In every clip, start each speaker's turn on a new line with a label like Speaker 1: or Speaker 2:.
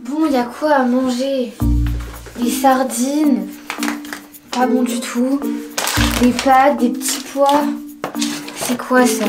Speaker 1: Bon, il y a quoi à manger? Des sardines, pas bon du tout. Des pâtes, des petits pois. C'est quoi ça?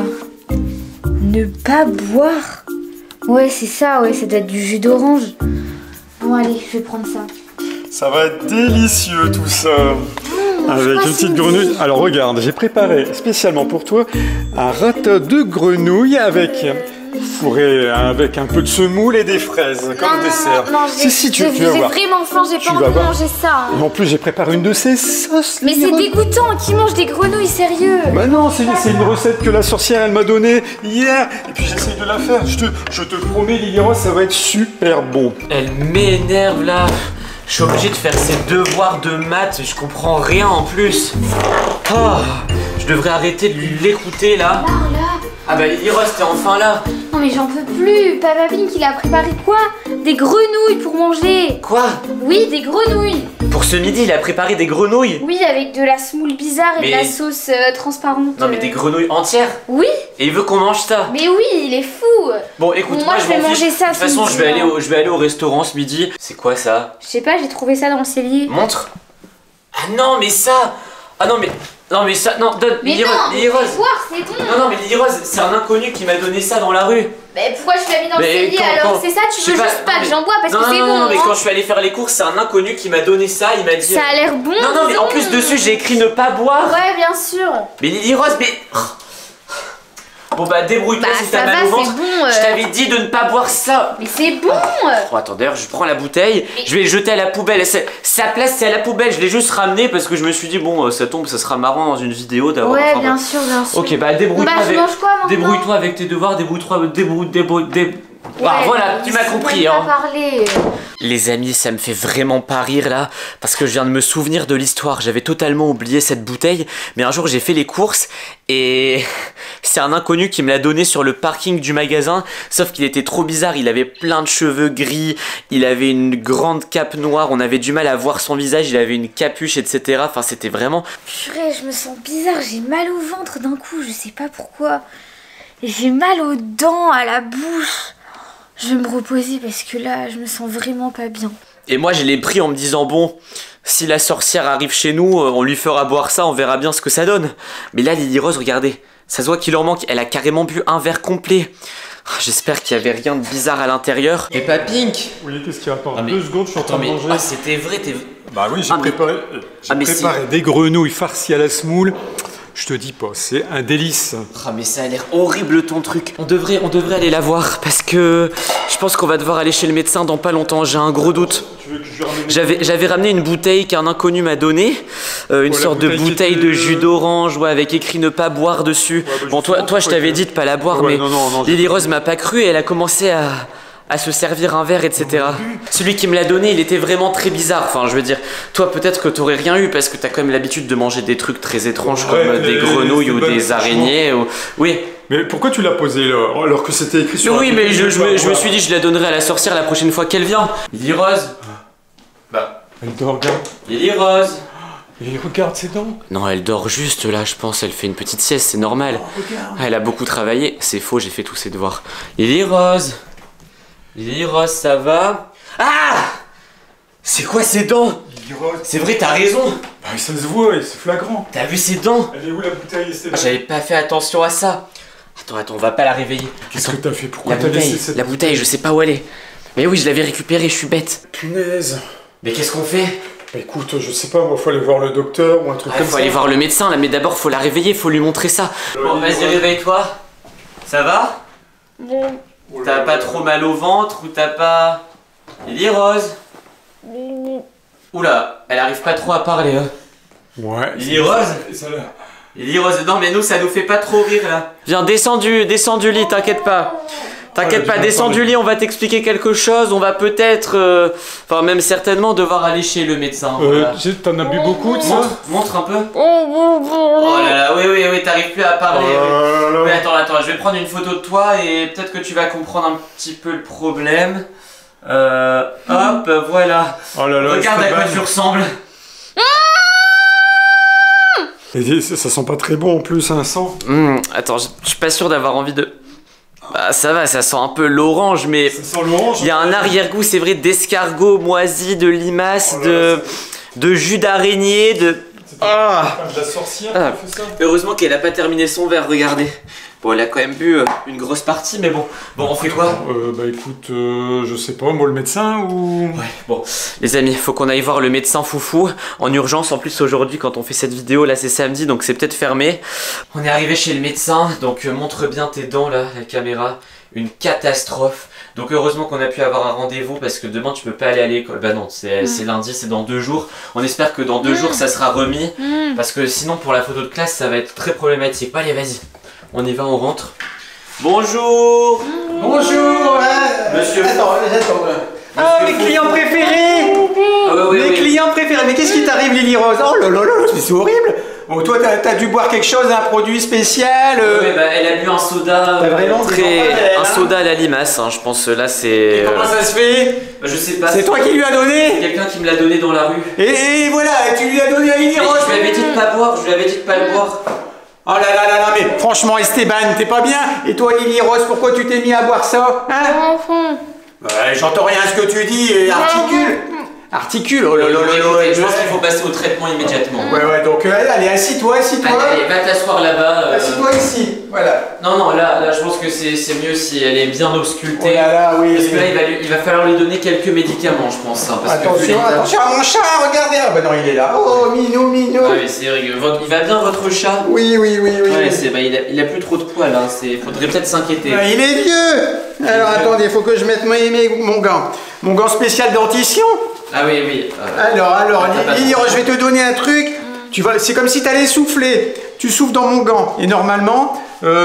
Speaker 1: Ne pas boire? Ouais, c'est ça, ouais, ça doit être du jus d'orange. Bon, allez, je vais prendre ça.
Speaker 2: Ça va être délicieux tout ça. Avec une petite grenouille. Alors regarde, j'ai préparé spécialement pour toi un ratat de grenouille avec fourré avec un peu de semoule et des fraises comme dessert.
Speaker 1: Non,
Speaker 2: si, tu vas voir.
Speaker 1: J'ai vraiment faim, j'ai pas envie de manger ça.
Speaker 2: Et en plus, j'ai préparé une de ces sauces.
Speaker 1: Mais c'est dégoûtant, qui mange des grenouilles, sérieux?
Speaker 2: Bah non, c'est une recette que la sorcière elle m'a donnée hier. Et puis j'essaye de la faire. Je te promets, Lily Rose, ça va être super bon.
Speaker 3: Elle m'énerve là. Je suis obligé de faire ses devoirs de maths, je comprends rien en plus. Oh, je devrais arrêter de l'écouter là. Ah bah Lily Rose, t'es enfin là.
Speaker 1: Non mais j'en peux plus. Papa Pink, il a préparé quoi? Des grenouilles pour manger.
Speaker 3: Quoi?
Speaker 1: Oui, des grenouilles.
Speaker 3: Pour ce midi, il a préparé des grenouilles.
Speaker 1: Oui, avec de la semoule bizarre et de la sauce transparente.
Speaker 3: Non mais des grenouilles entières?
Speaker 1: Oui.
Speaker 3: Et il veut qu'on mange ça?
Speaker 1: Mais oui, il est fou.
Speaker 3: Bon écoute,
Speaker 1: moi je vais manger ça.
Speaker 3: De toute façon, je vais aller au restaurant ce midi. C'est quoi ça?
Speaker 1: Je sais pas, j'ai trouvé ça dans le cellier.
Speaker 3: Montre. Ah non mais ça. Ah non mais ça, non, donne.
Speaker 1: Mais
Speaker 3: Lily
Speaker 1: non,
Speaker 3: Rose.
Speaker 1: c'est bon.
Speaker 3: Non mais Lily Rose, c'est un inconnu qui m'a donné ça dans la rue.
Speaker 1: Mais pourquoi je l'ai mis dans le cellier alors? C'est ça, tu veux juste pas que j'en bois parce que c'est bon.
Speaker 3: Non, mais quand je suis allé faire les courses, c'est un inconnu qui m'a donné ça, il m'a dit...
Speaker 1: Ça a l'air bon.
Speaker 3: Non, mais en plus dessus, j'ai écrit ne pas boire.
Speaker 1: Ouais, bien sûr.
Speaker 3: Mais Lily Rose, mais... Bon bah débrouille-toi si t'as mal au ventre.
Speaker 1: Bon,
Speaker 3: Je t'avais dit de ne pas boire ça.
Speaker 1: Mais c'est bon.
Speaker 3: Oh, attends, d'ailleurs, je prends la bouteille, je vais le jeter à la poubelle. Sa place, c'est à la poubelle. Je l'ai juste ramené parce que je me suis dit, bon, ça tombe, ça sera marrant dans une vidéo d'avoir...
Speaker 1: Ouais, bien sûr.
Speaker 3: Ok, bah débrouille-toi avec... Débrouille-toi avec tes devoirs,
Speaker 1: Ouais,
Speaker 3: voilà, tu m'as compris hein.
Speaker 1: Parler.
Speaker 3: Les amis, ça me fait vraiment pas rire là, parce que je viens de me souvenir de l'histoire. J'avais totalement oublié cette bouteille, mais un jour j'ai fait les courses et c'est un inconnu qui me l'a donné sur le parking du magasin. Sauf qu'il était trop bizarre, il avait plein de cheveux gris, il avait une grande cape noire, on avait du mal à voir son visage, il avait une capuche, etc. Enfin, c'était vraiment...
Speaker 1: Purée, je me sens bizarre, j'ai mal au ventre d'un coup, je sais pas pourquoi. J'ai mal aux dents, à la bouche. Je vais me reposer parce que là, je me sens vraiment pas bien.
Speaker 3: Et moi, je l'ai pris en me disant, bon, si la sorcière arrive chez nous, on lui fera boire ça, on verra bien ce que ça donne. Mais là, Lily Rose, regardez, ça se voit qu'il leur manque, elle a carrément bu un verre complet. J'espère qu'il y avait rien de bizarre à l'intérieur. Et pas Pink.
Speaker 2: Oui, qu'est-ce qu'il y a? Attends, 2 secondes, je suis en train de manger.
Speaker 3: Ah, c'était vrai,
Speaker 2: Bah oui, j'ai préparé des grenouilles farcies à la semoule. Je te dis pas, c'est un délice.
Speaker 3: Ah mais ça a l'air horrible ton truc. On devrait aller la voir parce que je pense qu'on va devoir aller chez le médecin dans pas longtemps. J'ai un gros doute.
Speaker 2: Tu veux que je ramène
Speaker 3: J'avais ramené une bouteille qu'un inconnu m'a donnée, une sorte de bouteille de jus d'orange, ouais, avec écrit ne pas boire dessus. Ouais, bah, bon, toi, je t'avais dit de pas la boire, mais non, Lily Rose m'a pas cru et elle a commencé à se servir un verre, etc. Celui qui me l'a donné, il était vraiment très bizarre. Enfin, je veux dire, toi, peut-être que t'aurais rien eu parce que t'as quand même l'habitude de manger des trucs très étranges comme des grenouilles ou des araignées. Ou... Oui.
Speaker 2: Mais pourquoi tu l'as posé là alors que c'était écrit sur
Speaker 3: Oui, mais je me suis dit, je la donnerai à la sorcière la prochaine fois qu'elle vient. Lily Rose. Bah.
Speaker 2: Elle dort, regarde.
Speaker 3: Lily Rose.
Speaker 2: Et regarde ses dents.
Speaker 3: Non, elle dort juste là, je pense. Elle fait une petite sieste, c'est normal. Elle a beaucoup travaillé. C'est faux, j'ai fait tous ses devoirs. Lily Rose. Lily Rose, ça va? Ah! C'est quoi ces dents?
Speaker 2: Lily Rose.
Speaker 3: C'est vrai, t'as raison.
Speaker 2: Bah ça se voit, c'est flagrant.
Speaker 3: T'as vu ses dents?
Speaker 2: Elle est où la bouteille?
Speaker 3: J'avais pas fait attention à ça. Attends, on va pas la réveiller.
Speaker 2: Qu'est-ce que t'as fait? Pourquoi t'as laissé cette
Speaker 3: La bouteille, je sais pas où elle est. Mais oui, je l'avais récupérée, je suis bête.
Speaker 2: Punaise.
Speaker 3: Mais qu'est-ce qu'on fait?
Speaker 2: Bah écoute, je sais pas, moi faut aller voir le docteur ou un truc comme ça.
Speaker 3: Faut aller voir le médecin là, mais d'abord faut la réveiller, faut lui montrer ça. Bon, vas-y, réveille-toi. Ça va?
Speaker 1: Bon.
Speaker 3: T'as pas trop mal au ventre ou t'as pas... Lily Rose? Oula, elle arrive pas trop à parler hein.
Speaker 2: Ouais.
Speaker 3: Lily Rose? Lily Rose, non mais nous ça nous fait pas trop rire là. Viens, descends du lit, t'inquiète pas. T'inquiète pas, descends du lit, on va t'expliquer quelque chose, on va peut-être, enfin même certainement devoir aller chez le médecin. Voilà.
Speaker 2: T'en as bu beaucoup de ça?
Speaker 3: Montre un peu. Oh là là, oui, t'arrives plus à parler. Oui, attends, je vais prendre une photo de toi et peut-être que tu vas comprendre un petit peu le problème. Hop, voilà.
Speaker 2: Oh là là,
Speaker 3: regarde à quoi tu ressembles.
Speaker 2: Et ça sent pas très bon en plus, un sang.
Speaker 3: Attends, je suis pas sûr d'avoir envie de... Bah ça va, ça sent un peu l'orange, mais
Speaker 2: Ça sent l'orange.
Speaker 3: il y a un arrière-goût, c'est vrai, d'escargot moisi, de limace, de jus d'araignée, de... Ah,
Speaker 2: de la sorcière qui a fait ça.
Speaker 3: heureusement qu'elle a pas terminé son verre, regardez. Bon, elle a quand même bu une grosse partie, mais bon. Bon, on fait quoi?
Speaker 2: Bah écoute, je sais pas, moi le médecin ou...
Speaker 3: Ouais, bon, les amis, faut qu'on aille voir le médecin foufou en urgence. En plus, aujourd'hui, quand on fait cette vidéo, là, c'est samedi, donc c'est peut-être fermé. On est arrivé chez le médecin, donc montre bien tes dents, là, la caméra. Une catastrophe. Donc heureusement qu'on a pu avoir un rendez-vous parce que demain tu peux pas aller à l'école. Bah non, c'est lundi, c'est dans 2 jours. On espère que dans 2 jours ça sera remis. Parce que sinon pour la photo de classe ça va être très problématique. Bon, allez, vas-y, on y va, on rentre. Bonjour.
Speaker 4: Bonjour.
Speaker 3: Monsieur.
Speaker 4: Attends. Ah, mes clients préférés. Mes clients préférés. Mais qu'est-ce qui t'arrive, Lily Rose? Oh là là là, c'est horrible. Bon, toi, t'as dû boire quelque chose, un produit spécial
Speaker 3: Oui, bah elle a bu un soda, un soda à la limace, hein, je pense. Là c'est...
Speaker 4: Et comment ça se fait?
Speaker 3: Bah, je sais pas.
Speaker 4: C'est toi qui lui as donné?
Speaker 3: Quelqu'un qui me l'a donné dans la rue.
Speaker 4: Et voilà, tu lui as donné à Lily
Speaker 3: Mais
Speaker 4: Rose.
Speaker 3: je lui avais dit de pas boire, je lui avais dit de pas le boire.
Speaker 4: Oh là là là là, mais franchement, Esteban, t'es pas bien? Et toi, Lily Rose, pourquoi tu t'es mis à boire ça? Hein? J'entends rien à ce que tu dis, articule. Articule, oh là là là là.
Speaker 3: Je pense qu'il faut passer au traitement immédiatement.
Speaker 4: Ouais, donc allez, assis-toi.
Speaker 3: Allez, va t'asseoir là-bas.
Speaker 4: Assis-toi ici, voilà.
Speaker 3: Non, là, je pense que c'est mieux si elle est bien auscultée.
Speaker 4: Oh là là, oui.
Speaker 3: Parce que là, il va falloir lui donner quelques médicaments, je pense. Hein, parce
Speaker 4: attention à mon chat, regardez. Ah bah non, il est là. Oh, minou.
Speaker 3: Ah oui, c'est rigolo. Il va bien, votre chat?
Speaker 4: Oui.
Speaker 3: Ouais, il a plus trop de poils, hein. Faudrait peut-être s'inquiéter.
Speaker 4: Il est vieux. Alors attendez, il faut que je mette mon gant. Mon gant spécial dentition.
Speaker 3: Ah oui.
Speaker 4: Alors, Lily, je vais te donner un truc. C'est comme si tu allais souffler. Tu souffles dans mon gant. Et normalement,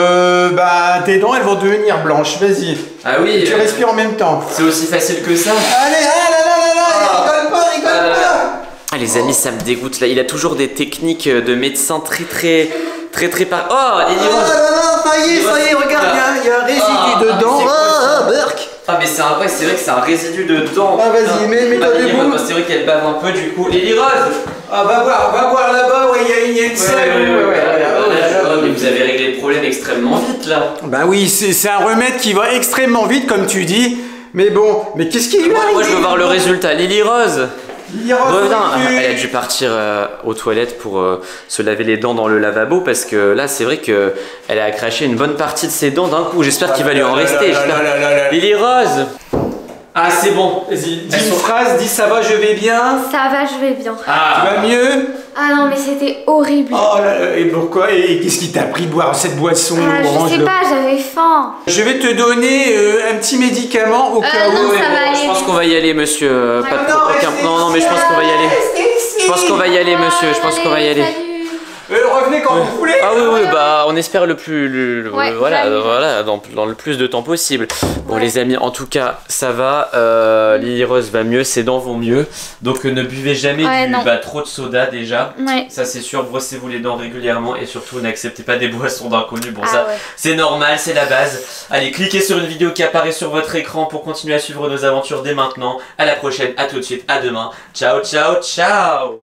Speaker 4: tes dents, elles vont devenir blanches. Vas-y.
Speaker 3: Ah oui.
Speaker 4: Tu respires en même temps.
Speaker 3: C'est aussi facile que ça.
Speaker 4: Allez, rigole pas.
Speaker 3: Ah, les amis, ça me dégoûte là. Il a toujours des techniques de médecin très par... Oh, Lily Rose.
Speaker 4: Ça y est, regarde, il y a un résidu dedans. Burk.
Speaker 3: Ah mais c'est vrai que c'est un résidu de dents.
Speaker 4: Ah vas-y, mets-toi debout.
Speaker 3: C'est vrai qu'elle bave un peu du coup. Lily Rose.
Speaker 4: Ah va voir là-bas, il y a une salle.
Speaker 3: Mais vous avez réglé le problème extrêmement vite là.
Speaker 4: Bah oui, c'est un remède qui va extrêmement vite comme tu dis. Mais bon, mais qu'est-ce qui lui arrive?
Speaker 3: Moi je veux voir le résultat. Lily Rose.
Speaker 4: Reviens.
Speaker 3: Elle a dû partir aux toilettes pour se laver les dents dans le lavabo parce que là c'est vrai que elle a craché une bonne partie de ses dents d'un coup. J'espère qu'il va lui en rester. Lily Rose. Ah c'est bon.
Speaker 4: Vas-y, dis une phrase, dis ça va, je vais bien.
Speaker 1: Ça va, je vais bien.
Speaker 4: Tu vas mieux?
Speaker 1: Ah non, mais c'était horrible.
Speaker 4: Oh là là, et pourquoi? Et qu'est-ce qui t'a pris de boire cette boisson orange?
Speaker 1: Je sais pas, j'avais faim.
Speaker 4: Je vais te donner un petit médicament au cas où.
Speaker 1: Non, ça va aller.
Speaker 3: Je pense qu'on va y aller, monsieur. Non, mais je pense qu'on va y aller. Je pense qu'on va y aller, monsieur. Je pense qu'on va y aller.
Speaker 4: Revenez quand vous voulez.
Speaker 3: Ah oui, bah on espère le plus,
Speaker 1: Ouais,
Speaker 3: voilà, dans le plus de temps possible. Bon les amis, en tout cas ça va, Lily Rose va mieux, ses dents vont mieux. Donc ne buvez jamais trop de soda déjà.
Speaker 1: Ouais.
Speaker 3: Ça c'est sûr, brossez-vous les dents régulièrement et surtout n'acceptez pas des boissons d'inconnus. Bon ça c'est normal, c'est la base. Allez, cliquez sur une vidéo qui apparaît sur votre écran pour continuer à suivre nos aventures dès maintenant. À la prochaine, à tout de suite, à demain. Ciao.